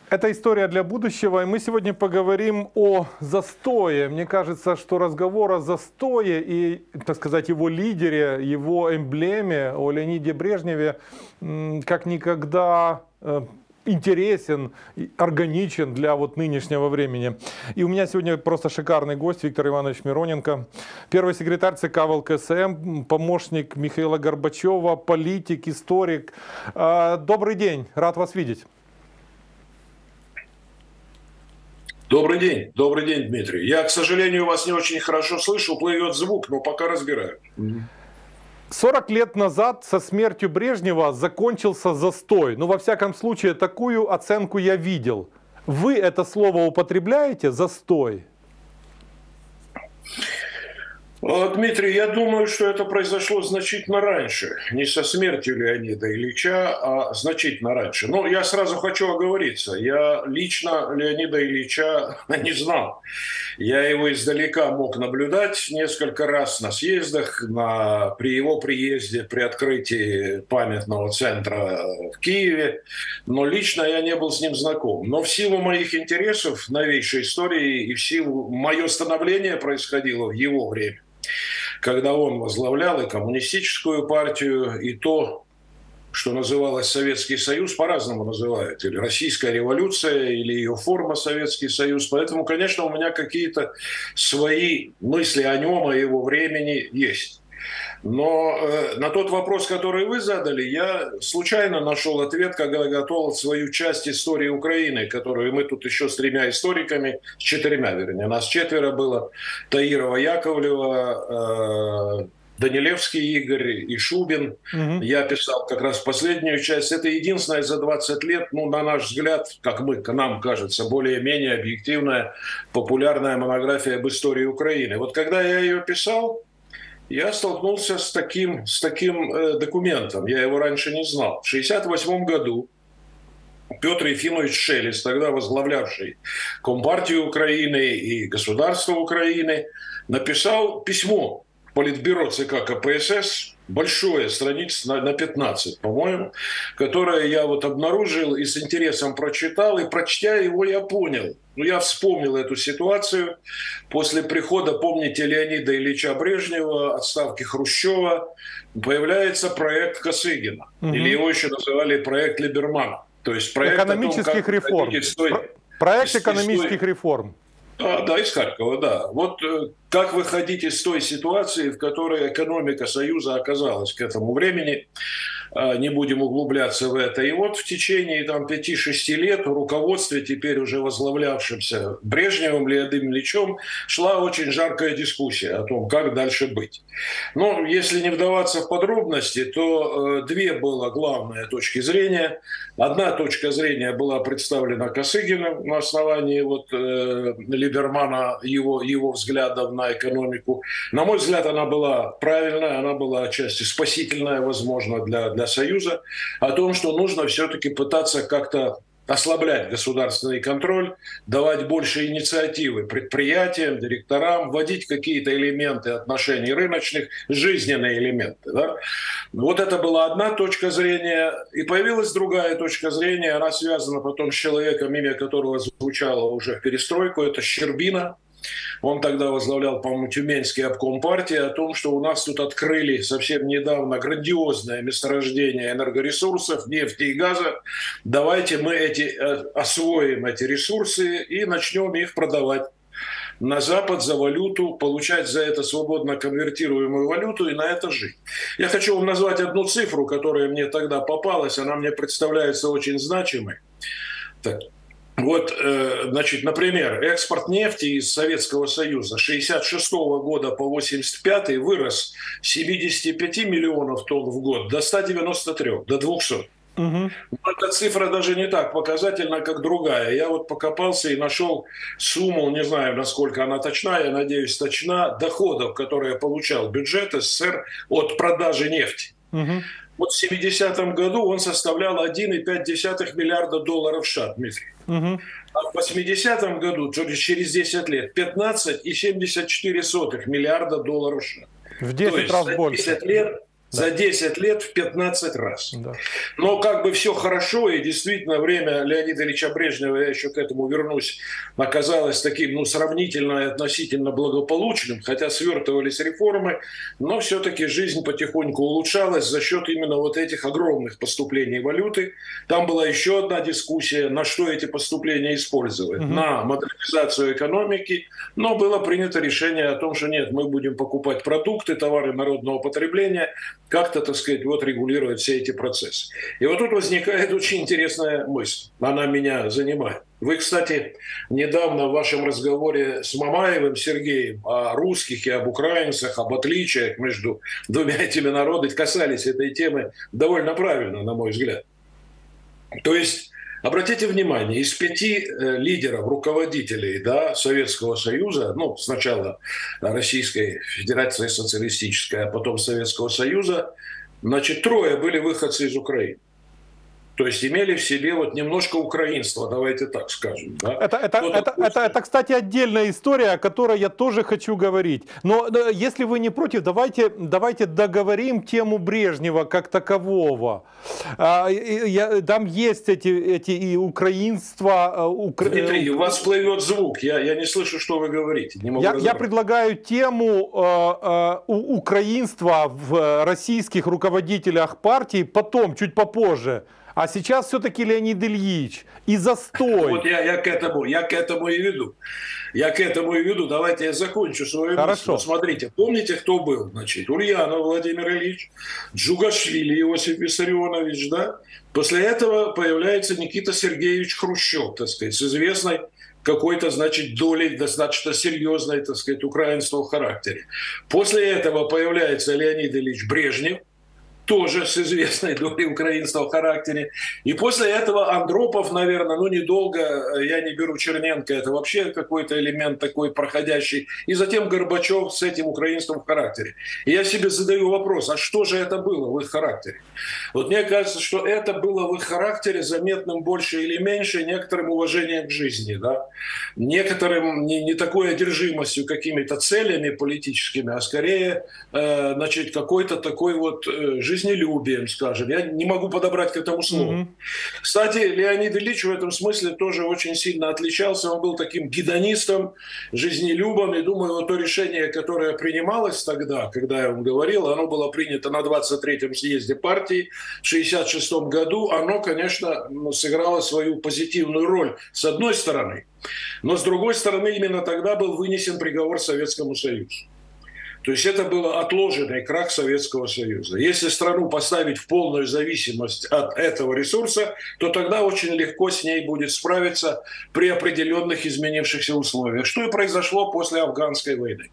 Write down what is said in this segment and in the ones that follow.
Это история для будущего, и мы сегодня поговорим о застое. Мне кажется, что разговор о застое и, так сказать, его лидере, его эмблеме, о Леониде Брежневе, как никогда интересен, органичен для нынешнего времени. И у меня сегодня просто шикарный гость Виктор Иванович Мироненко, первый секретарь ЦК ВЛКСМ, помощник Михаила Горбачева, политик, историк. Добрый день, рад вас видеть. Добрый день, Дмитрий. Я, к сожалению, вас не очень хорошо слышу, плывет звук, но пока разбираю. 40 лет назад со смертью Брежнева закончился застой. Ну, во всяком случае, такую оценку я видел. Вы это слово употребляете, застой? Дмитрий, я думаю, что это произошло значительно раньше. Не со смертью Леонида Ильича, а значительно раньше. Но я сразу хочу оговориться. Я лично Леонида Ильича не знал. Я его издалека мог наблюдать несколько раз на съездах, при его приезде, при открытии памятного центра в Киеве. Но лично я не был с ним знаком. Но в силу моих интересов, новейшей истории, и в силу мое становление происходило в его время, когда он возглавлял и коммунистическую партию, и то, что называлось Советский Союз, по-разному называют, или Российская революция, или ее форма Советский Союз. Поэтому, конечно, у меня какие-то свои мысли о нем, о его времени есть. Но на тот вопрос, который вы задали, я случайно нашел ответ, когда готовил свою часть истории Украины, которую мы тут еще с 3 историками, с 4, вернее, нас 4 было: Таирова, Яковлева, Данилевский Игорь и Шубин. Я писал как раз последнюю часть. Это единственная за 20 лет, на наш взгляд, нам кажется, более-менее объективная, популярная монография об истории Украины. Вот когда я ее писал, я столкнулся с таким документом. Я его раньше не знал. В 1968 году Петр Ефимович Шелест, тогда возглавлявший Компартию Украины и государство Украины, написал письмо в Политбюро ЦК КПСС, большое, страниц на 15, по-моему, которое я обнаружил и с интересом прочитал, и прочтя его я понял. Я вспомнил эту ситуацию после прихода, помните, Леонида Ильича Брежнева, отставки Хрущева, появляется проект Косыгина, или его еще называли проект Либермана. То есть проект экономических реформ. Проект экономических реформ. Да, из Харькова, да. Вот как выходить из той ситуации, в которой экономика Союза оказалась к этому времени, не будем углубляться в это. И вот в течение 5-6 лет в руководстве, теперь уже возглавлявшимся Брежневым, Леонидом Ильичем, шла очень жаркая дискуссия о том, как дальше быть. Но если не вдаваться в подробности, то 2 было главные точки зрения. Одна точка зрения была представлена Косыгиным на основании Либермана, его взглядов на экономику. На мой взгляд, она была правильная, она была отчасти спасительная, возможно, для Союза, о том, что нужно все-таки пытаться как-то ослаблять государственный контроль, давать больше инициативы предприятиям, директорам, вводить какие-то элементы отношений рыночных, жизненные элементы. Да? Вот это была одна точка зрения. И появилась другая точка зрения, она связана потом с человеком, имя которого звучало уже в перестройку, это Щербина. Он тогда возглавлял, по-моему, Тюменский обком партии, о том, что у нас тут открыли совсем недавно грандиозное месторождение энергоресурсов, нефти и газа. Давайте мы освоим эти ресурсы и начнем их продавать на Запад за валюту, получать за это свободно конвертируемую валюту и на это жить. Я хочу вам назвать одну цифру, которая мне тогда попалась, она мне представляется очень значимой. Так. Например, экспорт нефти из Советского Союза с 1966 года по 1985 вырос с 75 миллионов тонн в год до 193, до 200. Но эта цифра даже не так показательна, как другая. Я покопался и нашел сумму, не знаю, насколько она точна, я надеюсь, точна, доходов, которые получал бюджет СССР от продажи нефти. Вот в 70-м году он составлял 1,5 миллиарда долларов США, Дмитрий. А в 80-м году, через 10 лет, 15,74 миллиарда долларов США. В 10 раз больше. 10 лет За 10 лет в 15 раз. Да. Но как бы все хорошо, и действительно время Леонида Ильича Брежнева, я еще к этому вернусь, оказалось таким, сравнительно и относительно благополучным, хотя свертывались реформы, но все-таки жизнь потихоньку улучшалась за счет именно вот этих огромных поступлений валюты. Там была еще одна дискуссия, на что эти поступления использовать. На модернизацию экономики, но было принято решение о том, что нет, мы будем покупать продукты, товары народного потребления, как-то, так сказать, вот регулировать все эти процессы. И вот тут возникает очень интересная мысль. Она меня занимает. Вы, кстати, недавно в вашем разговоре с Мамаевым Сергеем о русских и об украинцах, об отличиях между двумя этими народами касались этой темы довольно правильно, на мой взгляд. То есть, обратите внимание, из 5 лидеров, руководителей, да, Советского Союза, сначала Российской Федерации Социалистической, а потом Советского Союза, значит, 3 были выходцы из Украины. То есть имели в себе вот немножко украинства, давайте так скажем. Да? Это, кстати, отдельная история, о которой я тоже хочу говорить. Но если вы не против, давайте договорим тему Брежнева как такового. Там есть эти и украинства. Дмитрий, у вас плывет звук, я не слышу, что вы говорите. Я предлагаю тему украинства в российских руководителях партии потом, чуть попозже. А сейчас все-таки Леонид Ильич и застой. Вот я к этому и веду. Давайте я закончу свою мысль. Вот смотрите, помните, кто был? Значит, Ульянов Владимир Ильич, Джугашвили Иосиф Виссарионович, да? После этого появляется Никита Сергеевич Хрущев, так сказать, с известной какой-то, значит, долей достаточно серьезной, так сказать, украинского характера. После этого появляется Леонид Ильич Брежнев, тоже с известной долей украинского характера. И после этого Андропов, наверное, недолго, я не беру Черненко, это вообще какой-то элемент такой проходящий. И затем Горбачев с этим украинским характером. И я себе задаю вопрос, а что же это было в их характере? Вот мне кажется, что это было в их характере заметным больше или меньше некоторым уважением к жизни, да? Некоторым не такой одержимостью какими-то целями политическими, а скорее, значит, какой-то такой вот жизнелюбием, скажем. Я не могу подобрать к этому слову. Кстати, Леонид Ильич в этом смысле тоже очень сильно отличался. Он был таким гедонистом, жизнелюбом. И думаю, вот то решение, которое принималось тогда, когда я вам говорил, оно было принято на 23-м съезде партии в 1966 году. Оно, конечно, сыграло свою позитивную роль с одной стороны. Но с другой стороны, именно тогда был вынесен приговор Советскому Союзу. То есть это был отложенный крах Советского Союза. Если страну поставить в полную зависимость от этого ресурса, то тогда очень легко с ней будет справиться при определенных изменившихся условиях, что и произошло после Афганской войны.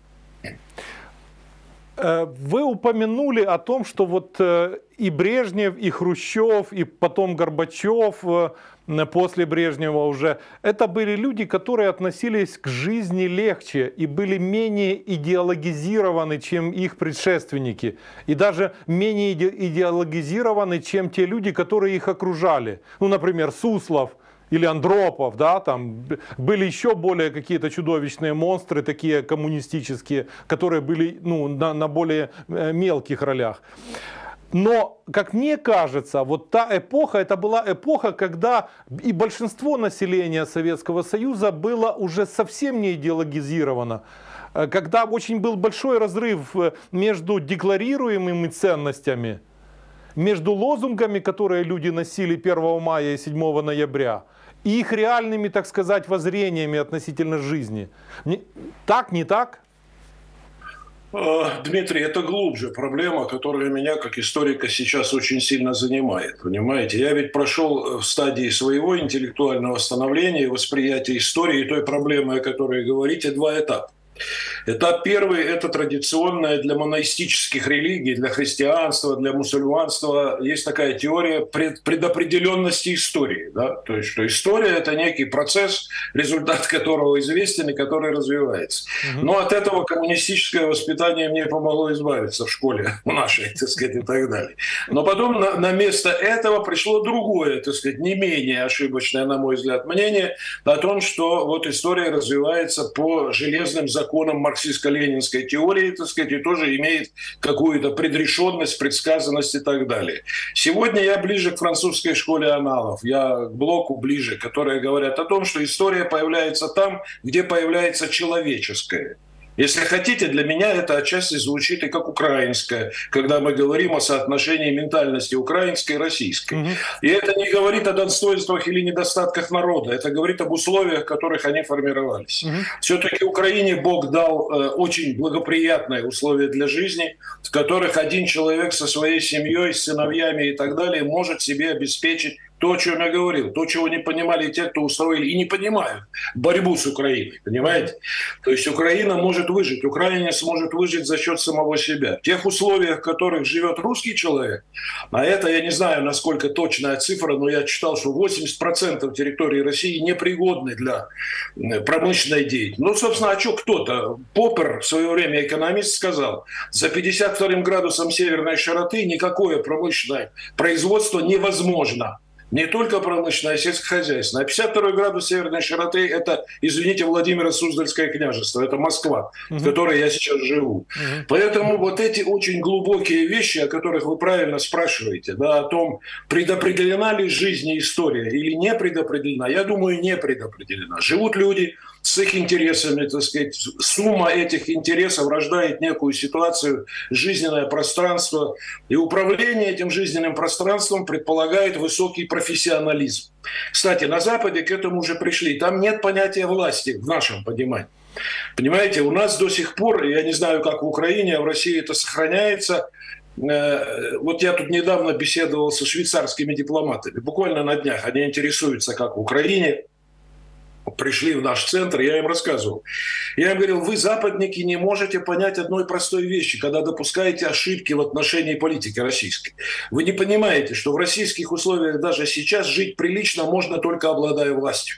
Вы упомянули о том, что вот и Брежнев, и Хрущев, и потом Горбачев, после Брежнева уже, это были люди, которые относились к жизни легче и были менее идеологизированы, чем их предшественники. И даже менее идеологизированы, чем те люди, которые их окружали. Например, Суслов или Андропов, да, там были еще более какие-то чудовищные монстры, такие коммунистические, которые были на более мелких ролях. Но, как мне кажется, вот та эпоха, это была эпоха, когда и большинство населения Советского Союза было уже совсем не идеологизировано. Когда очень был большой разрыв между декларируемыми ценностями, между лозунгами, которые люди носили 1 мая и 7 ноября, и их реальными, так сказать, воззрениями относительно жизни. Так, не так? Дмитрий, это глубже проблема, которая меня как историка сейчас очень сильно занимает. Понимаете, я ведь прошел в стадии своего интеллектуального становления, восприятия истории и той проблемы, о которой говорите, 2 этапа. Этап первый – это традиционная для моноистических религий, для христианства, для мусульманства. Есть такая теория предопределенности истории. Да? То есть, что история – это некий процесс, результат которого известен и который развивается. Но от этого коммунистическое воспитание мне помогло избавиться в школе нашей, так сказать, и так далее. Но потом на место этого пришло другое, так сказать, не менее ошибочное, на мой взгляд, мнение о том, что вот история развивается по железным законам законам марксистско-ленинской теории, так сказать, и тоже имеет какую-то предрешенность, предсказанность и так далее. Сегодня я ближе к французской школе аналов, я к блоку ближе, которые говорят о том, что история появляется там, где появляется человеческое. Если хотите, для меня это отчасти звучит и как украинская, когда мы говорим о соотношении ментальности украинской и российской. И это не говорит о достоинствах или недостатках народа, это говорит об условиях, в которых они формировались. Все-таки Украине Бог дал очень благоприятные условия для жизни, в которых один человек со своей семьей, с сыновьями и так далее может себе обеспечить то, о чем я говорил, то, чего не понимали те, кто устроили и не понимают борьбу с Украиной, понимаете? То есть Украина может выжить, Украина сможет выжить за счет самого себя. В тех условиях, в которых живет русский человек, а это, я не знаю, насколько точная цифра, но я читал, что 80% территории России непригодны для промышленной деятельности. Ну, собственно, а что кто-то? Поппер, в свое время экономист, сказал, за 52 градусом северной широты никакое промышленное производство невозможно. Не только промышленное, а сельскохозяйственное. А 52 градус северной широты – это, извините, Владимиро Суздальское княжество, это Москва, в которой я сейчас живу. Поэтому вот эти очень глубокие вещи, о которых вы правильно спрашиваете, да, о том, предопределена ли жизнь и история или не предопределена, я думаю, не предопределена. Живут люди с их интересами, так сказать, сумма этих интересов рождает некую ситуацию, жизненное пространство, и управление этим жизненным пространством предполагает высокий профессионализм. Кстати, на Западе к этому уже пришли. Там нет понятия власти в нашем понимании. Понимаете, у нас до сих пор, я не знаю, как в Украине, а в России это сохраняется. Вот я тут недавно беседовал со швейцарскими дипломатами, буквально на днях. Они интересуются, как в Украине. Пришли в наш центр, я им рассказывал. Я им говорил, вы, западники, не можете понять одной простой вещи, когда допускаете ошибки в отношении политики российской. Вы не понимаете, что в российских условиях даже сейчас жить прилично можно только обладая властью.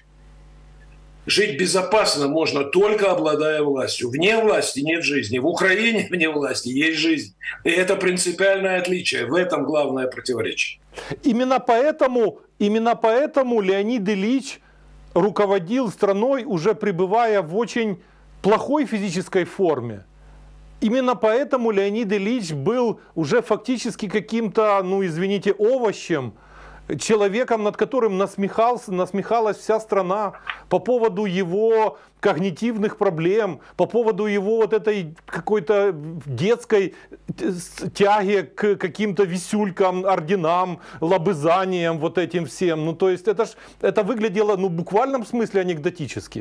Жить безопасно можно только обладая властью. Вне власти нет жизни. В Украине вне власти есть жизнь. И это принципиальное отличие. В этом главное противоречие. Именно поэтому Леонид Ильич руководил страной, уже пребывая в очень плохой физической форме. Именно поэтому Леонид Ильич был уже фактически каким-то, ну извините, овощем, человеком, над которым насмехалась вся страна по поводу его когнитивных проблем, по поводу его вот этой какой-то детской тяги к каким-то висюлькам, орденам, лобызаниям, вот этим всем. Ну, то есть это выглядело, ну, в буквальном смысле анекдотически.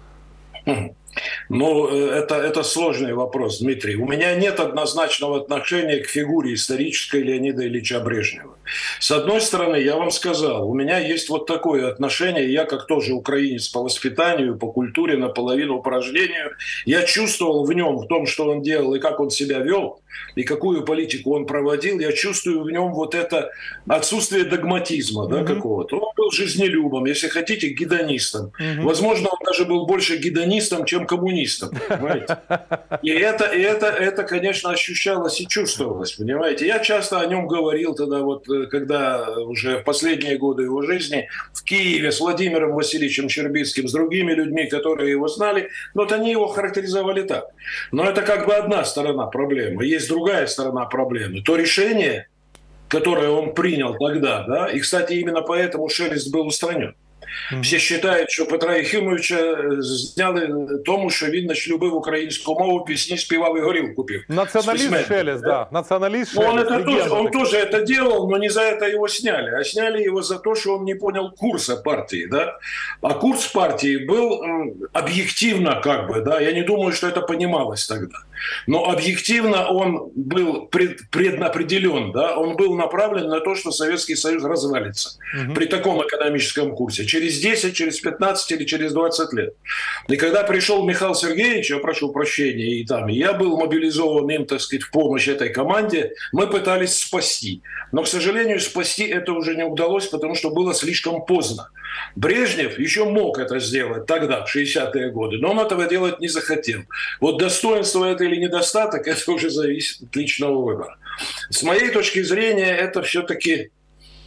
Ну, это сложный вопрос, Дмитрий. У меня нет однозначного отношения к фигуре исторической Леонида Ильича Брежнева. С одной стороны, я вам сказал, у меня есть вот такое отношение, я как тоже украинец по воспитанию, по культуре, наполовину по рождению, я чувствовал в нем, в том, что он делал и как он себя вел, и какую политику он проводил, я чувствую в нем вот это отсутствие догматизма, да, какого-то. Он был жизнелюбом, если хотите, гедонистом. Возможно, он даже был больше гедонистом, чем коммунистом, понимаете? И это, конечно, ощущалось и чувствовалось, понимаете? Я часто о нем говорил тогда, вот, когда уже в последние годы его жизни в Киеве с Владимиром Васильевичем Щербицким, с другими людьми, которые его знали, вот они его характеризовали так. Но это как бы одна сторона проблемы. Есть другая сторона проблемы. То решение, которое он принял тогда, да, и, кстати, именно поэтому Шелест был устранен. Всі вважають, що Петра Єхимовича зняли тому, що він любив українську мову, пісні співав і горілку пив. Националист Шелест, да. Националист Шелест. Он тоже это делал, но не за это его сняли, а сняли его за то, что он не понял курса партии, да. А курс партии был объективно как бы, да, я не думаю, что это понималось тогда, но объективно он был предопределен, да, он был направлен на то, что Советский Союз развалится при таком экономическом курсе. Через 10, через 15 или через 20 лет. И когда пришел Михаил Сергеевич, я прошу прощения, и я был мобилизован им, так сказать, в помощь этой команде, мы пытались спасти. Но, к сожалению, спасти это уже не удалось, потому что было слишком поздно. Брежнев еще мог это сделать тогда, в 60-е годы, но он этого делать не захотел. Вот достоинство это или недостаток, это уже зависит от личного выбора. С моей точки зрения, это все-таки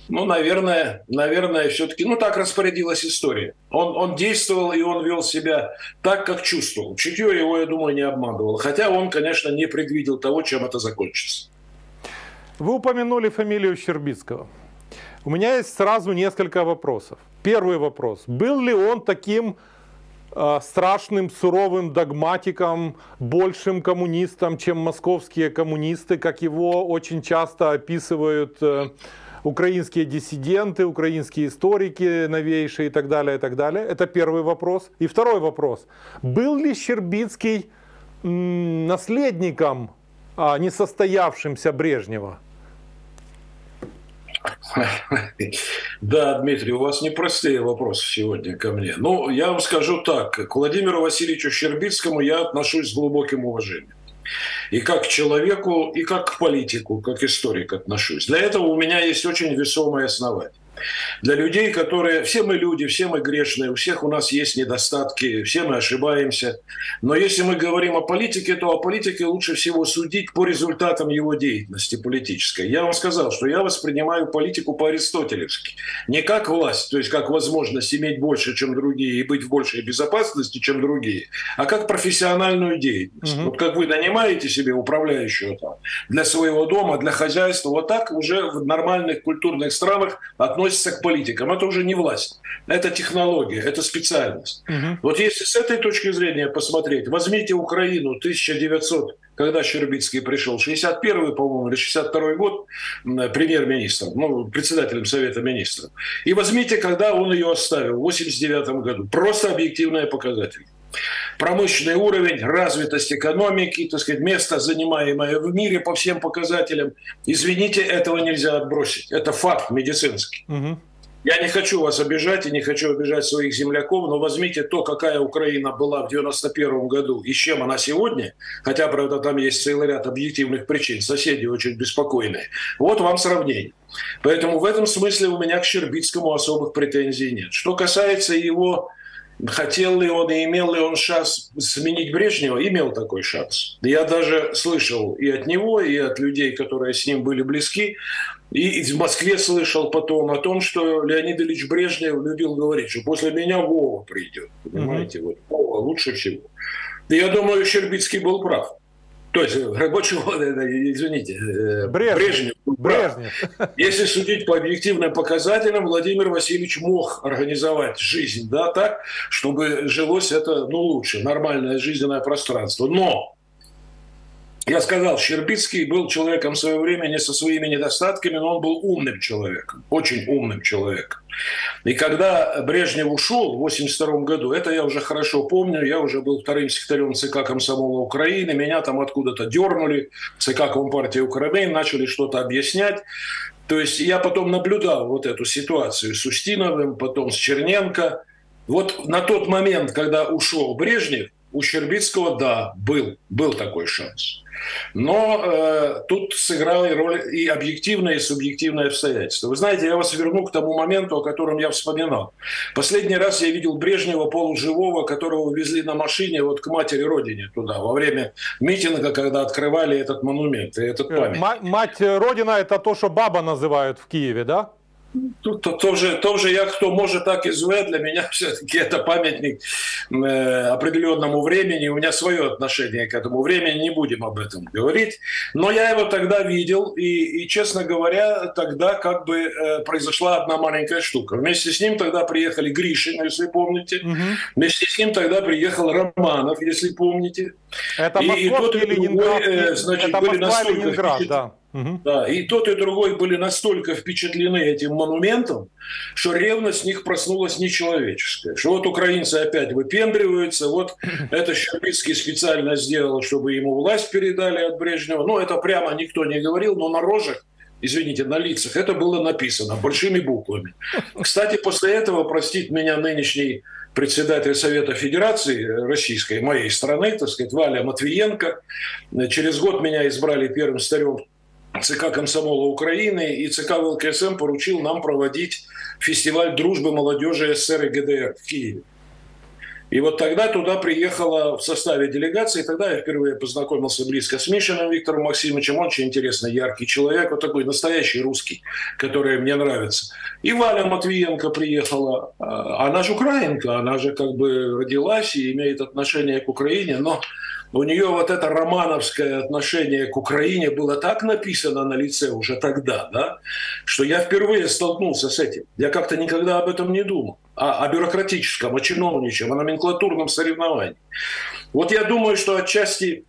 Ну, наверное, все-таки, ну, так распорядилась история. Он действовал, и он вел себя так, как чувствовал. Чутье его, я думаю, не обманывало. Хотя он, конечно, не предвидел того, чем это закончится. Вы упомянули фамилию Щербицкого. У меня есть сразу несколько вопросов. Первый вопрос. Был ли он таким страшным, суровым догматиком, большим коммунистом, чем московские коммунисты, как его очень часто описывают украинские диссиденты, украинские историки новейшие и так далее, и так далее? Это первый вопрос. И второй вопрос. Был ли Щербицкий наследником несостоявшимся Брежнева? Да, Дмитрий, у вас непростые вопросы сегодня ко мне. Ну, я вам скажу так. К Владимиру Васильевичу Щербицкому я отношусь с глубоким уважением. И как к человеку, и как к политику, как историк отношусь. Для этого у меня есть очень весомые основания. Для людей, которые... Все мы люди, все мы грешные, у всех у нас есть недостатки, все мы ошибаемся. Но если мы говорим о политике, то о политике лучше всего судить по результатам его деятельности политической. Я вам сказал, что я воспринимаю политику по-аристотелевски. Не как власть, то есть как возможность иметь больше, чем другие, и быть в большей безопасности, чем другие, а как профессиональную деятельность. Вот как вы нанимаете себе управляющего там для своего дома, для хозяйства, вот так уже в нормальных культурных странах относятся к политикам. Это уже не власть, это технология, это специальность. Вот если с этой точки зрения посмотреть, возьмите Украину 1900, когда Щербицкий пришел, 61-й, по-моему, или 62-й год премьер-министром, ну, председателем Совета министров, и возьмите, когда он ее оставил, в 89 году. Просто объективные показатели. Промышленный уровень, развитость экономики, так сказать, место, занимаемое в мире по всем показателям. Извините, этого нельзя отбросить. Это факт медицинский. Я не хочу вас обижать и не хочу обижать своих земляков, но возьмите то, какая Украина была в 91 году и с чем она сегодня, хотя, правда, там есть целый ряд объективных причин, соседи очень беспокойные. Вот вам сравнение. Поэтому в этом смысле у меня к Щербицкому особых претензий нет. Что касается его... Хотел ли он и имел ли он шанс сменить Брежнева? Имел такой шанс. Я даже слышал и от него, и от людей, которые с ним были близки, и в Москве слышал потом о том, что Леонид Ильич Брежнев любил говорить, что после меня Вова придет. Понимаете, вот Вова лучше всего. И я думаю, Щербицкий был прав. То есть, извините, Брежнев. Если судить по объективным показателям, Владимир Васильевич мог организовать жизнь, да, так, чтобы жилось это, ну, лучше, нормальное жизненное пространство. Но я сказал, Щербицкий был человеком своего времени со своими недостатками, но он был умным человеком, очень умным человеком. И когда Брежнев ушел в 1982 году, это я уже хорошо помню, я уже был вторым секретарем ЦК Комсомола Украины, меня там откуда-то дернули, ЦК Компартии Украины, начали что-то объяснять. То есть я потом наблюдал вот эту ситуацию с Устиновым, потом с Черненко. Вот на тот момент, когда ушел Брежнев, у Щербицкого, да, был такой шанс. Но тут сыграли роль и объективные, и субъективные обстоятельства. Вы знаете, я вас верну к тому моменту, о котором я вспоминал. Последний раз я видел Брежнева полуживого, которого везли на машине вот к матери Родине туда, во время митинга, когда открывали этот монумент и этот памятник. Мать Родина — это то, что баба называют в Киеве, да? Тоже я, кто может так ИЗВ, для меня все-таки это памятник определенному времени. У меня свое отношение к этому времени, не будем об этом говорить. Но я его тогда видел, и честно говоря, тогда как бы произошла одна маленькая штука. Вместе с ним тогда приехали Гришин, если помните. Вместе с ним тогда приехал Романов, если помните. Это Москва и Ленинград. Значит, это были Москва и Ленинград, да. Да, и тот, и другой были настолько впечатлены этим монументом, что ревность в них проснулась нечеловеческая. Что вот украинцы опять выпендриваются, вот это Щербицкий специально сделал, чтобы ему власть передали от Брежнева. Ну, это прямо никто не говорил, но на рожах, извините, на лицах это было написано большими буквами. Кстати, после этого, простит меня нынешний председатель Совета Федерации Российской, моей страны, так сказать, Валя Матвиенко, через год меня избрали первым старем ЦК Комсомола Украины, и ЦК ВЛКСМ поручил нам проводить фестиваль дружбы молодежи СССР и ГДР в Киеве. И вот тогда туда приехала в составе делегации, тогда я впервые познакомился близко с Мишиным Виктором Максимовичем, он очень интересный, яркий человек, вот такой настоящий русский, который мне нравится. И Валя Матвиенко приехала, она же украинка, она же как бы родилась и имеет отношение к Украине, но у нее вот это романовское отношение к Украине было так написано на лице уже тогда, да, что я впервые столкнулся с этим. Я как-то никогда об этом не думал. О бюрократическом, о чиновничьем, о номенклатурном соревновании. Вот я думаю, что отчасти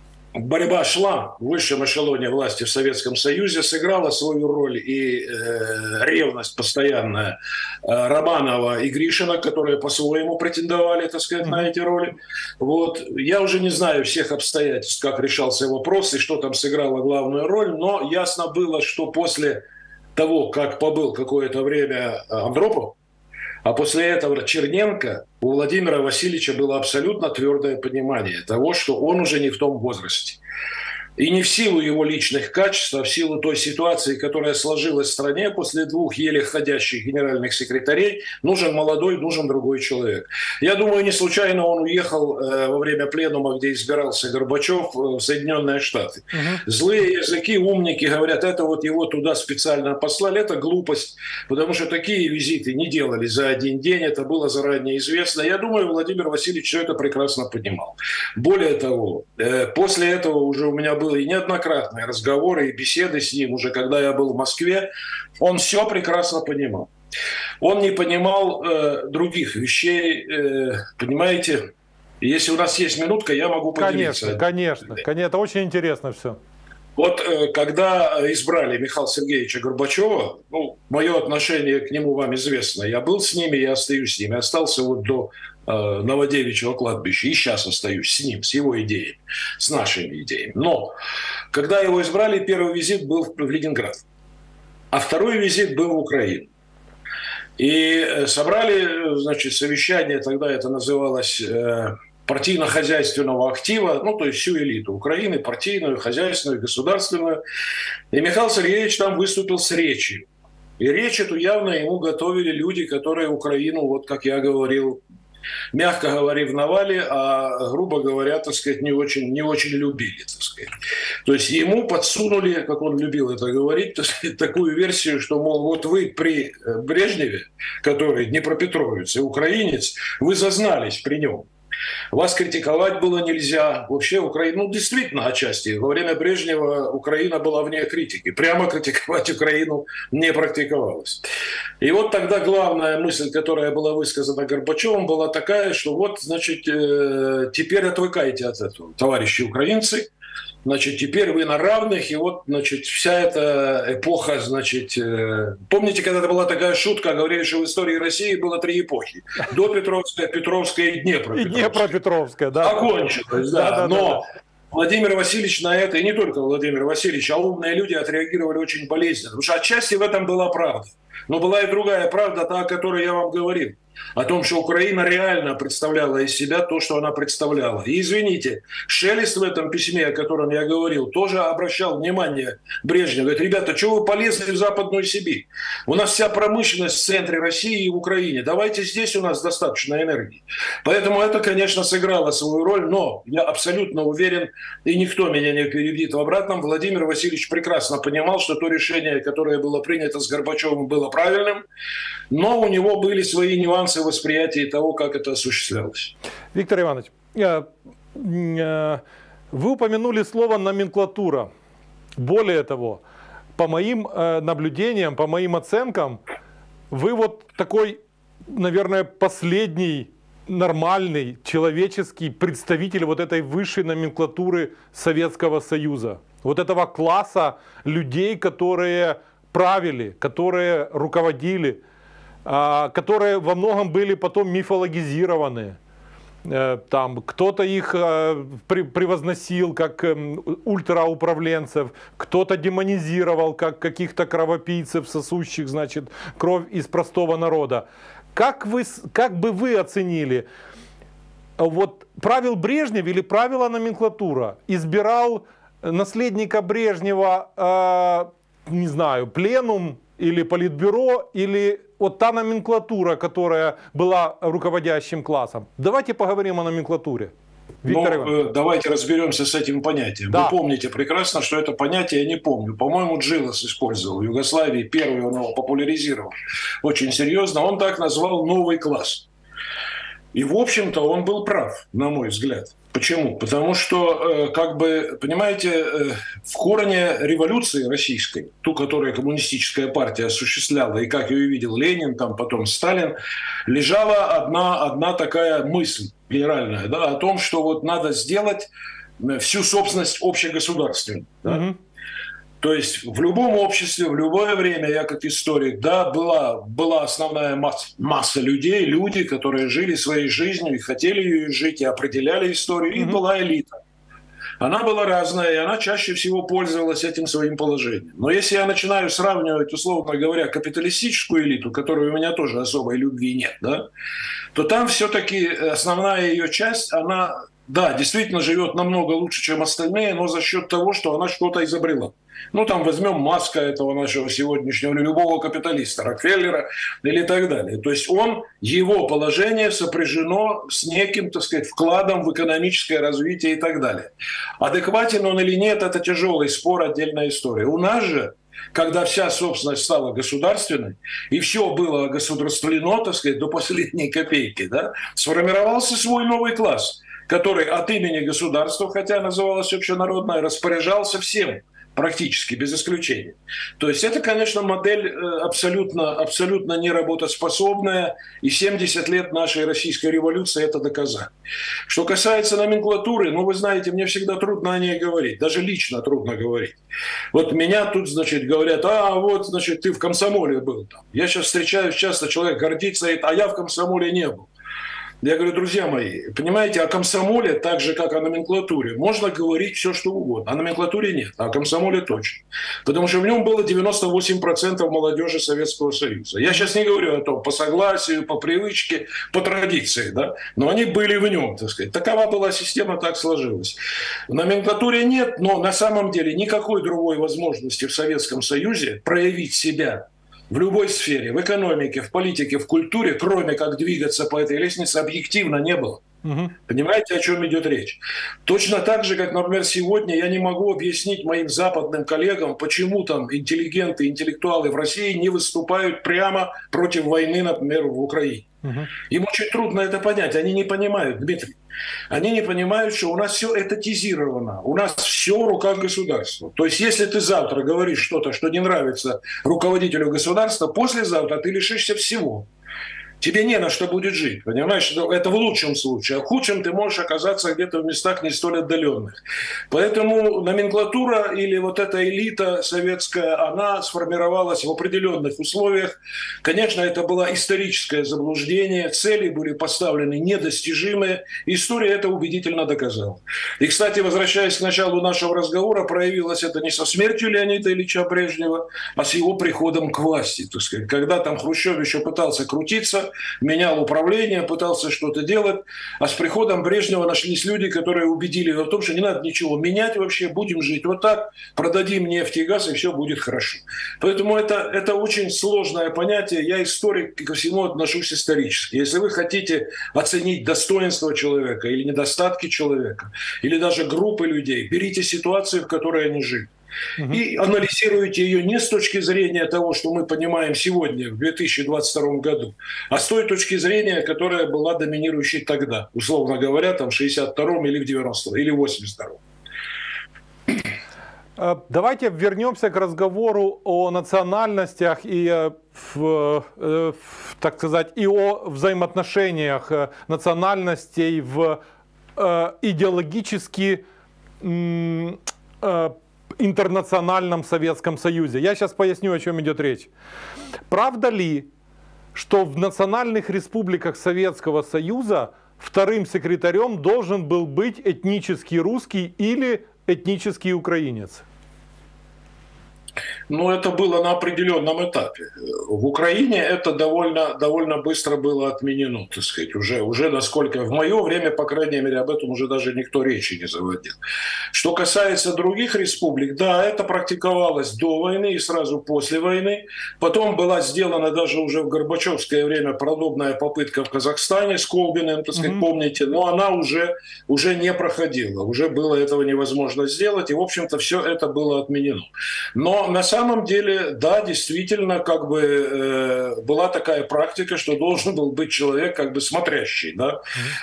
борьба шла в высшем эшелоне власти в Советском Союзе, сыграла свою роль и ревность постоянная Романова и Гришина, которые по-своему претендовали, так сказать, на эти роли. Вот. Я уже не знаю всех обстоятельств, как решался вопрос и что там сыграло главную роль, но ясно было, что после того, как побыл какое-то время Андропов, а после этого Черненко, у Владимира Васильевича было абсолютно твердое понимание того, что он уже не в том возрасте. И не в силу его личных качеств, а в силу той ситуации, которая сложилась в стране после двух еле ходящих генеральных секретарей, нужен молодой, нужен другой человек. Я думаю, не случайно он уехал во время пленума, где избирался Горбачев, в Соединенные Штаты. Злые языки, умники говорят, это вот его туда специально послали. Это глупость, потому что такие визиты не делали за один день, это было заранее известно. Я думаю, Владимир Васильевич все это прекрасно понимал. Более того, после этого уже у меня был и неоднократные разговоры и беседы с ним, уже когда я был в Москве, он все прекрасно понимал. Он не понимал других вещей, понимаете, если у нас есть минутка, я могу поделиться. Конечно, это очень интересно все. Вот когда избрали Михаила Сергеевича Горбачева, ну, мое отношение к нему вам известно. Я был с ними, я остаюсь с ними. Остался вот до Новодевичьего кладбища. И сейчас остаюсь с ним, с его идеями, с нашими идеями. Но когда его избрали, первый визит был в Ленинград. А второй визит был в Украину. И собрали, значит, совещание, тогда это называлось партийно-хозяйственного актива, ну, то есть всю элиту Украины, партийную, хозяйственную, государственную. И Михаил Сергеевич там выступил с речью. И речь эту явно ему готовили люди, которые Украину, вот как я говорил, мягко говоря, ревновали, а, грубо говоря, так сказать, не очень любили, так сказать. То есть ему подсунули, как он любил это говорить, так сказать, такую версию, что, мол, вот вы при Брежневе, который днепропетровец и украинец, вы зазнались при нем. Вас критиковать было нельзя. Вообще Украина, ну действительно, отчасти. Во время Брежнева Украина была вне критики. Прямо критиковать Украину не практиковалось. И вот тогда главная мысль, которая была высказана Горбачевым, была такая, что вот, значит, теперь отвыкайте от этого, товарищи украинцы. Значит, теперь вы на равных, и вот, значит, вся эта эпоха, значит... Помните, когда-то была такая шутка, говорили, что в истории России было 3 эпохи. Допетровская, Петровская и Днепропетровская. И Днепропетровская, да. Окончилось, да. Но Владимир Васильевич на это, и не только Владимир Васильевич, а умные люди отреагировали очень болезненно. Потому что отчасти в этом была правда. Но была и другая правда, та, о которой я вам говорил. О том, что Украина реально представляла из себя то, что она представляла. И, извините, Шелест в этом письме, о котором я говорил, тоже обращал внимание Брежнев. Говорит, ребята, что вы полезли в Западную Сибирь? У нас вся промышленность в центре России и в Украине. Давайте здесь у нас достаточно энергии. Поэтому это, конечно, сыграло свою роль, но я абсолютно уверен, и никто меня не перебьет в обратном, Владимир Васильевич прекрасно понимал, что то решение, которое было принято с Горбачевым, было правильным, но у него были свои нюансы восприятия того, как это осуществлялось. Виктор Иванович, вы упомянули слово «номенклатура». Более того, по моим наблюдениям, по моим оценкам, вы вот такой, наверное, последний нормальный человеческий представитель вот этой высшей номенклатуры Советского Союза. Вот этого класса людей, которые правили, которые руководили, которые во многом были потом мифологизированы. Там кто-то их превозносил как ультрауправленцев, кто-то демонизировал как каких-то кровопийцев, сосущих, значит, кровь из простого народа. Как бы вы оценили, вот правил Брежнев или правила номенклатура? Избирал наследника Брежнева, не знаю, пленум или политбюро, или вот та номенклатура, которая была руководящим классом. Давайте поговорим о номенклатуре. Виктор Иванович. Давайте разберемся с этим понятием. Да. Вы помните прекрасно, что это понятие я не помню. По-моему, Джилас использовал. В Югославии первый он его популяризировал очень серьезно. Он так назвал новый класс. И, в общем-то, он был прав, на мой взгляд. Почему? Потому что, как бы, понимаете, в корне революции российской, ту, которую коммунистическая партия осуществляла, и как ее видел Ленин, там потом Сталин, лежала одна такая мысль генеральная, да, о том, что вот надо сделать всю собственность общегосударственной. Да? То есть в любом обществе, в любое время, я как историк, да, была основная масса людей, люди, которые жили своей жизнью и хотели ее жить, и определяли историю, и была элита. Она была разная, и она чаще всего пользовалась этим своим положением. Но если я начинаю сравнивать, условно говоря, капиталистическую элиту, которой у меня тоже особой любви нет, да, то там все-таки основная ее часть, она, да, действительно живет намного лучше, чем остальные, но за счет того, что она что-то изобрела. Ну, там возьмем Маска этого нашего сегодняшнего, или любого капиталиста, Рокфеллера или так далее. То есть его положение сопряжено с неким, так сказать, вкладом в экономическое развитие и так далее. Адекватен он или нет, это тяжелый спор, отдельная история. У нас же, когда вся собственность стала государственной, и все было государствлено, так сказать, до последней копейки, да, сформировался свой новый класс, который от имени государства, хотя называлось общенародное, распоряжался всем, практически, без исключения. То есть это, конечно, модель абсолютно неработоспособная, и 70 лет нашей российской революции это доказали. Что касается номенклатуры, ну, вы знаете, мне всегда трудно о ней говорить, даже лично трудно говорить. Вот меня тут, значит, говорят, вот, значит, ты в комсомоле был там. Я сейчас встречаюсь часто, человек гордится, а я в комсомоле не был. Я говорю, друзья мои, понимаете, о комсомоле, так же, как о номенклатуре, можно говорить все, что угодно. О номенклатуре нет, а о комсомоле точно. Потому что в нем было 98% молодежи Советского Союза. Я сейчас не говорю о том, по согласию, по привычке, по традиции, да, но они были в нем, так сказать. Такова была система, так сложилась. В номенклатуре нет, но на самом деле никакой другой возможности в Советском Союзе проявить себя в любой сфере, в экономике, в политике, в культуре, кроме как двигаться по этой лестнице, объективно не было. Понимаете, о чем идет речь? Точно так же, как, например, сегодня я не могу объяснить моим западным коллегам, почему там интеллигенты, интеллектуалы в России не выступают прямо против войны, например, в Украине. Им очень трудно это понять. Они не понимают, Дмитрий. Они не понимают, что у нас все этатизировано. У нас все в руках государства. То есть, если ты завтра говоришь что-то, что не нравится руководителю государства, послезавтра ты лишишься всего. Тебе не на что будет жить, понимаешь? Это в лучшем случае. А в худшем ты можешь оказаться где-то в местах не столь отдаленных. Поэтому номенклатура или вот эта элита советская, она сформировалась в определенных условиях. Конечно, это было историческое заблуждение. Цели были поставлены недостижимые. История это убедительно доказала. И, кстати, возвращаясь к началу нашего разговора, проявилось это не со смертью Леонида Ильича Брежнева, а с его приходом к власти. Так сказать. Когда там Хрущев еще пытался крутиться, менял управление, пытался что-то делать, а с приходом Брежнева нашлись люди, которые убедили его в том, что не надо ничего менять вообще, будем жить вот так, продадим нефть и газ, и все будет хорошо. Поэтому это очень сложное понятие. Я историк и ко всему отношусь исторически. Если вы хотите оценить достоинство человека или недостатки человека, или даже группы людей, берите ситуацию, в которой они жили. И анализируйте ее не с точки зрения того, что мы понимаем сегодня, в 2022 году, а с той точки зрения, которая была доминирующей тогда, условно говоря, там, в 62-м или в 90-м, или в 82-м. Давайте вернемся к разговору о национальностях и, так сказать, и о взаимоотношениях национальностей в идеологически интернациональном Советском Союзе. Я сейчас поясню, о чем идет речь. Правда ли, что в национальных республиках Советского Союза вторым секретарем должен был быть этнический русский или этнический украинец? Но это было на определенном этапе. В Украине это довольно быстро было отменено, так сказать. Уже, насколько в мое время, по крайней мере, об этом уже даже никто речи не заводил. Что касается других республик, да, это практиковалось до войны и сразу после войны. Потом была сделана даже уже в Горбачевское время подобная попытка в Казахстане с Колбиным, так сказать, помните, но она уже не проходила. Уже было этого невозможно сделать, и, в общем-то, все это было отменено. Но на самом деле, да, действительно, как бы была такая практика, что должен был быть человек, как бы смотрящий, да,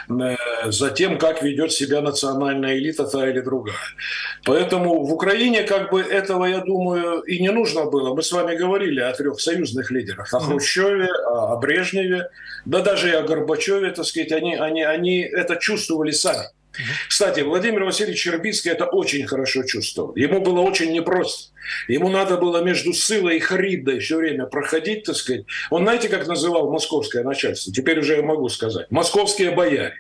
за тем, как ведет себя национальная элита, та или другая. Поэтому в Украине, как бы, этого, я думаю, и не нужно было. Мы с вами говорили о трех союзных лидерах: о Хрущеве, о Брежневе, да даже и о Горбачеве, так сказать, они это чувствовали сами. Кстати, Владимир Васильевич Щербицкий это очень хорошо чувствовал. Ему было очень непросто. Ему надо было между Сылой и Харибдой все время проходить, так сказать. Он, знаете, как называл московское начальство? Теперь уже я могу сказать. Московские бояре.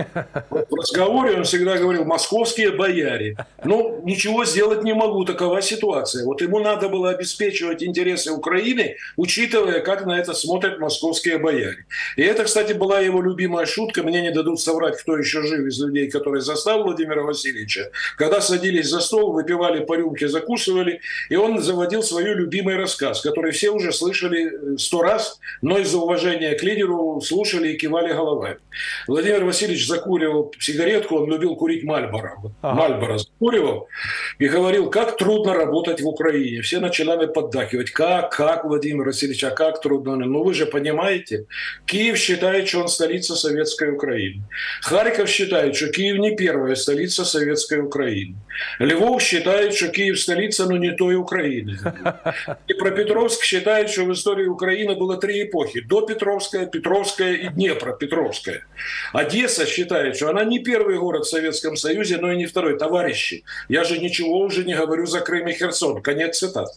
В разговоре он всегда говорил: московские бояре. Ну, ничего сделать не могу, такова ситуация. Вот ему надо было обеспечивать интересы Украины, учитывая, как на это смотрят московские бояре. И это, кстати, была его любимая шутка. Мне не дадут соврать, кто еще жив из людей, которые застал Владимира Васильевича. Когда садились за стол, выпивали по рюмке, закусывали, и он заводил свой любимый рассказ, который все уже слышали 100 раз, но из-за уважения к лидеру слушали и кивали головами. Владимир Васильевич закуривал сигаретку, он любил курить Мальборо. Мальборо закуривал и говорил: как трудно работать в Украине. Все начинали поддакивать: как, Владимир Васильевич, а как трудно? Ну вы же понимаете, Киев считает, что он столица советской Украины. Харьков считает, что Киев не первая столица советской Украины. Львов считает, что Киев столица, но не той Украины. Днепропетровск считает, что в истории Украины было 3 эпохи: допетровская, Петровская и Днепропетровская. Одесса считает, что она не первый город в Советском Союзе, но и не второй. Товарищи, я же ничего уже не говорю за Крым и Херсон. Конец цитат.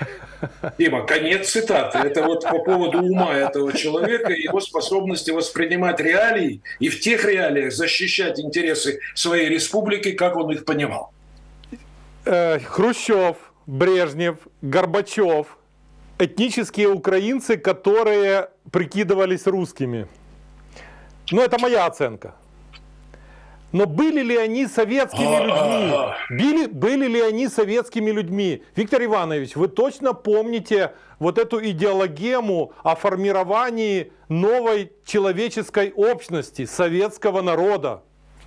Дима, конец цитаты. Это вот по поводу ума этого человека, его способности воспринимать реалии и в тех реалиях защищать интересы своей республики, как он их понимал. Хрущев, Брежнев, Горбачев – этнические украинцы, которые прикидывались русскими. Ну, это моя оценка. Но были ли они советскими людьми? Были ли они советскими людьми? Виктор Иванович, вы точно помните вот эту идеологему о формировании новой человеческой общности, советского народа?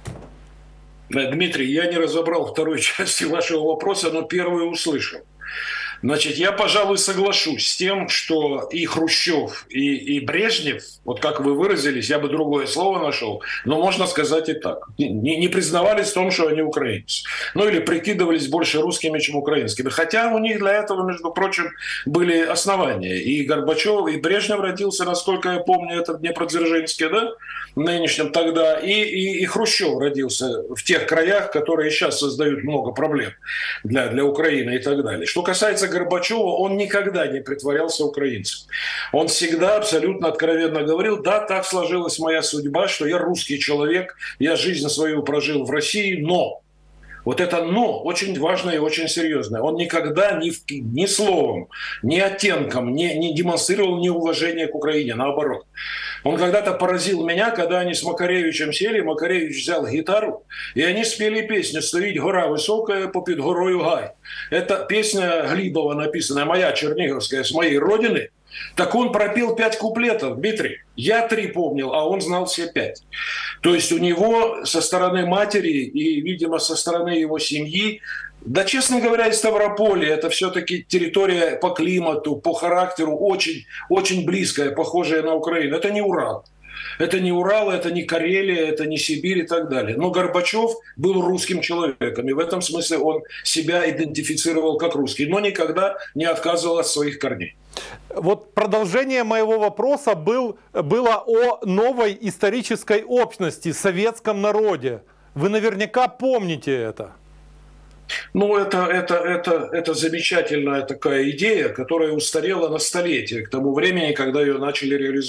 Дмитрий, я не разобрал второй части вашего вопроса, но первую услышал. Значит, я, пожалуй, соглашусь с тем, что и Хрущев, и Брежнев, вот как вы выразились, я бы другое слово нашел, но можно сказать и так, не признавались в том, что они украинцы. Ну или прикидывались больше русскими, чем украинскими. Хотя у них для этого, между прочим, были основания. И Горбачев, и Брежнев родился, насколько я помню, это в Днепродзержинске, да, нынешнем тогда, и Хрущев родился в тех краях, которые сейчас создают много проблем для Украины и так далее. Что касается Горбачева, он никогда не притворялся украинцем. Он всегда абсолютно откровенно говорил: да, так сложилась моя судьба, что я русский человек, я жизнь свою прожил в России, но... Вот это «но» очень важное и очень серьезное. Он никогда ни словом, ни оттенком не демонстрировал неуважение к Украине, наоборот. Он когда-то поразил меня, когда они с Макаревичем сели, Макаревич взял гитару, и они спели песню «Стоит гора высокая, попід горою гай». Это песня Глибова, написанная, моя, черниговская, с моей родины. Так он пропел 5 куплетов, Дмитрий. Я 3 помнил, а он знал все 5. То есть у него со стороны матери и, видимо, со стороны его семьи, да, честно говоря, из Ставрополя, это все-таки территория по климату, по характеру очень, очень близкая, похожая на Украину. Это не Урал. Это не Урал, это не Карелия, это не Сибирь и так далее. Но Горбачев был русским человеком, и в этом смысле он себя идентифицировал как русский, но никогда не отказывал от своих корней. Вот продолжение моего вопроса было о новой исторической общности, советском народе. Вы наверняка помните это. Ну, это замечательная такая идея, которая устарела на столетие к тому времени, когда ее начали реализовывать.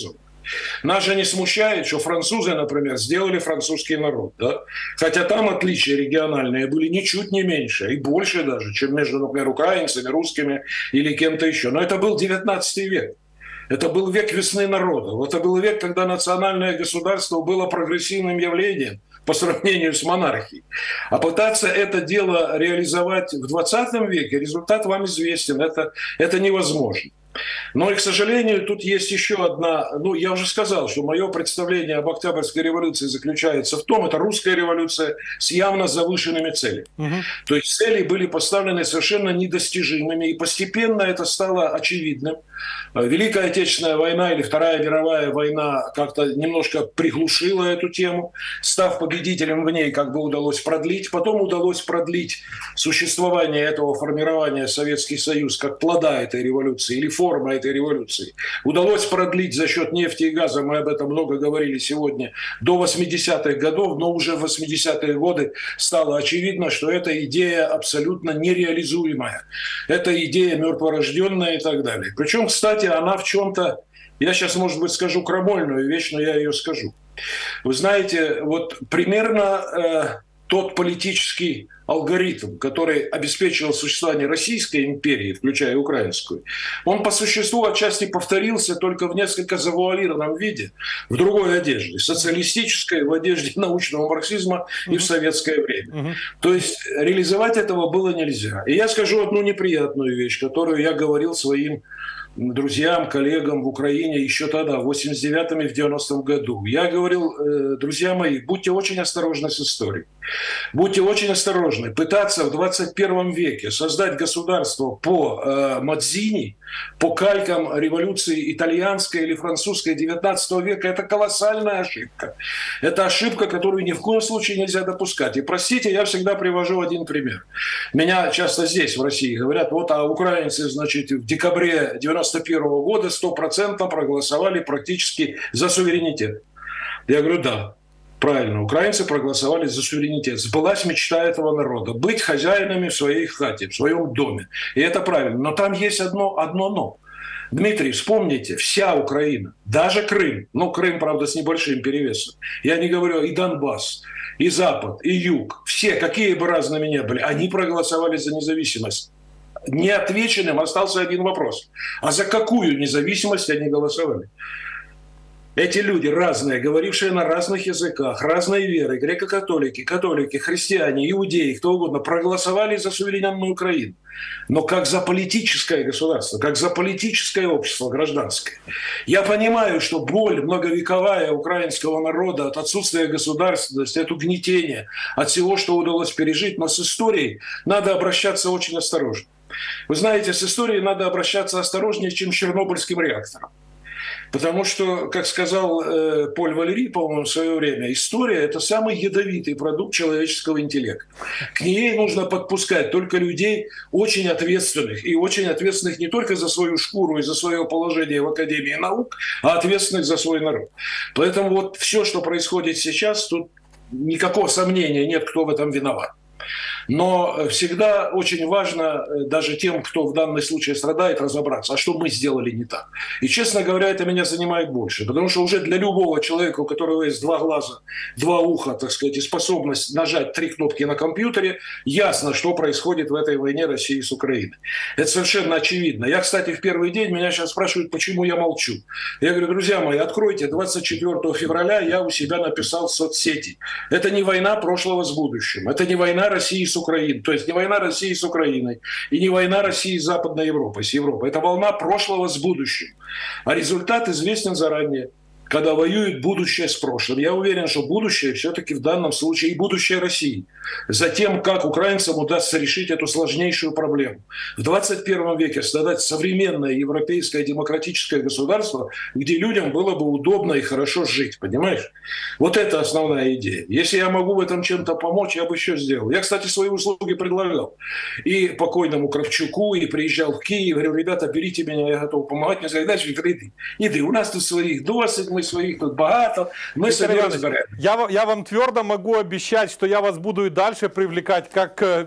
Нас же не смущает, что французы, например, сделали французский народ. Да? Хотя там отличия региональные были ничуть не меньше, и больше даже, чем между, например, украинцами, русскими или кем-то еще. Но это был 19 век. Это был век весны народа. Это был век, когда национальное государство было прогрессивным явлением по сравнению с монархией. А пытаться это дело реализовать в 20 веке, результат вам известен. Это невозможно. Но, и, к сожалению, тут есть еще одна... я уже сказал, что мое представление об Октябрьской революции заключается в том, это русская революция с явно завышенными целями. То есть цели были поставлены совершенно недостижимыми, и постепенно это стало очевидным. Великая Отечественная война или Вторая мировая война как-то немножко приглушила эту тему, став победителем в ней, как бы удалось продлить. Потом удалось продлить существование этого формирования Советский Союз как плода этой революции или форма этой революции. Удалось продлить за счет нефти и газа, мы об этом много говорили сегодня, до 80-х годов, но уже в 80-е годы стало очевидно, что эта идея абсолютно нереализуемая. Это идея мертворожденная и так далее. Причем, кстати, она в чем-то, я сейчас, может быть, скажу крамольную вещь, но я ее скажу. Вы знаете, вот примерно тот политический алгоритм, который обеспечивал существование Российской империи, включая украинскую, он по существу отчасти повторился только в несколько завуалированном виде, в другой одежде, социалистической, в одежде научного марксизма и в советское время. То есть реализовать этого было нельзя. И я скажу одну неприятную вещь, которую я говорил своим друзьям, коллегам в Украине еще тогда, в 89-м и в 90-м году. Я говорил, друзья мои, будьте очень осторожны с историей. Будьте очень осторожны. Пытаться в 21 веке создать государство по Мадзини, по калькам революции итальянской или французской 19 века, это колоссальная ошибка. Это ошибка, которую ни в коем случае нельзя допускать. И простите, я всегда привожу один пример. Меня часто здесь, в России, говорят, вот, а украинцы, значит, в декабре 91 года 100% проголосовали практически за суверенитет. Я говорю, да. Правильно, украинцы проголосовали за суверенитет. Сбылась мечта этого народа. Быть хозяинами в своей хате, в своем доме. И это правильно. Но там есть одно но. Дмитрий, вспомните, вся Украина, даже Крым, Крым, правда, с небольшим перевесом. Я не говорю и Донбасс, и Запад, и Юг. Все, какие бы разными ни были, они проголосовали за независимость. Неотвеченным остался один вопрос. А за какую независимость они голосовали? Эти люди разные, говорившие на разных языках, разной веры, греко-католики, католики, христиане, иудеи, кто угодно, проголосовали за суверенную Украину. Но как за политическое государство, как за политическое общество гражданское. Я понимаю, что боль многовековая украинского народа от отсутствия государственности, от угнетения, от всего, что удалось пережить, но с историей надо обращаться очень осторожно. Вы знаете, с историей надо обращаться осторожнее, чем с Чернобыльским реактором. Потому что, как сказал Поль Валери, по-моему, в свое время, история – это самый ядовитый продукт человеческого интеллекта. К ней нужно подпускать только людей очень ответственных. И очень ответственных не только за свою шкуру и за свое положение в Академии наук, а ответственных за свой народ. Поэтому вот все, что происходит сейчас, тут никакого сомнения нет, кто в этом виноват. Но всегда очень важно даже тем, кто в данном случае страдает, разобраться, а что мы сделали не так. И, честно говоря, это меня занимает больше. Потому что уже для любого человека, у которого есть 2 глаза, 2 уха, так сказать, и способность нажать 3 кнопки на компьютере, ясно, что происходит в этой войне России с Украиной. Это совершенно очевидно. Я, кстати, в первый день, меня сейчас спрашивают, почему я молчу. Я говорю, друзья мои, откройте, 24 февраля я у себя написал в соцсети. Это не война прошлого с будущим. Это не война России с Украиной. То есть не война России с Украиной и не война России с Западной Европой, с Европой. Это волна прошлого с будущим. А результат известен заранее. Когда воюет будущее с прошлым. Я уверен, что будущее все-таки в данном случае и будущее России. Затем, как украинцам удастся решить эту сложнейшую проблему. В 21 веке создать современное европейское демократическое государство, где людям было бы удобно и хорошо жить. Понимаешь? Вот это основная идея. Если я могу в этом чем-то помочь, я бы еще сделал. Я, кстати, свои услуги предлагал. И покойному Кравчуку, и приезжал в Киев, говорил, ребята, берите меня, я готов помогать. Мне сказали, дальше, иди, у нас тут своих досить, мы своих тут богато, мы собі розберемо. Я вам твердо могу обещать, что я вас буду и дальше привлекать как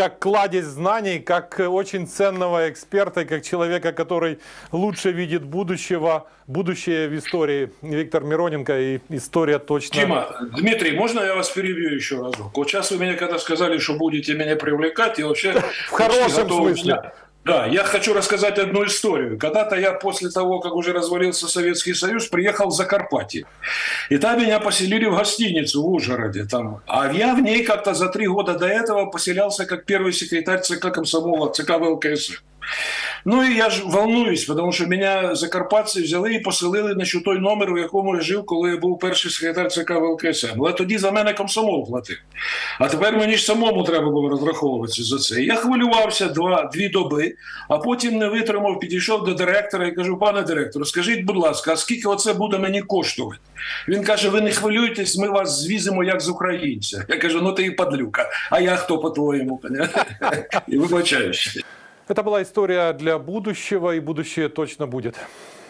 как кладезь знаний, как очень ценного эксперта, как человека, который лучше видит будущее в истории. Виктор Мироненко, и история точно... Тима, Дмитрий, можно я вас перебью еще разок? Вот сейчас вы мне когда сказали, что будете меня привлекать, и вообще... В хорошем смысле. Да, я хочу рассказать одну историю. Когда-то я после того, как уже развалился Советский Союз, приехал в Закарпатье. И там меня поселили в гостиницу в Ужгороде. Там. А я в ней как-то за 3 года до этого поселялся как первый секретарь ЦК комсомола, ЦК ВЛКСМ. Ну і я ж волнуюсь, тому що мене закарпатці взяли і поселили на той номер, у якому я жив, коли я був перший секретар ЦК ВЛКСМ. Але тоді за мене комсомол платив. А тепер мені ж самому треба було розраховуватися за це. Я хвилювався 2 доби, а потім не витримав, підійшов до директора і кажу: пане директор, скажіть, будь ласка, а скільки оце буде мені коштувати? Він каже: ви не хвилюйтесь, ми вас звізимо як з українця. Я кажу: ну ти і падлюка, а я хто по-твоєму? І вибачаюсь. Это была история для будущего, и будущее точно будет.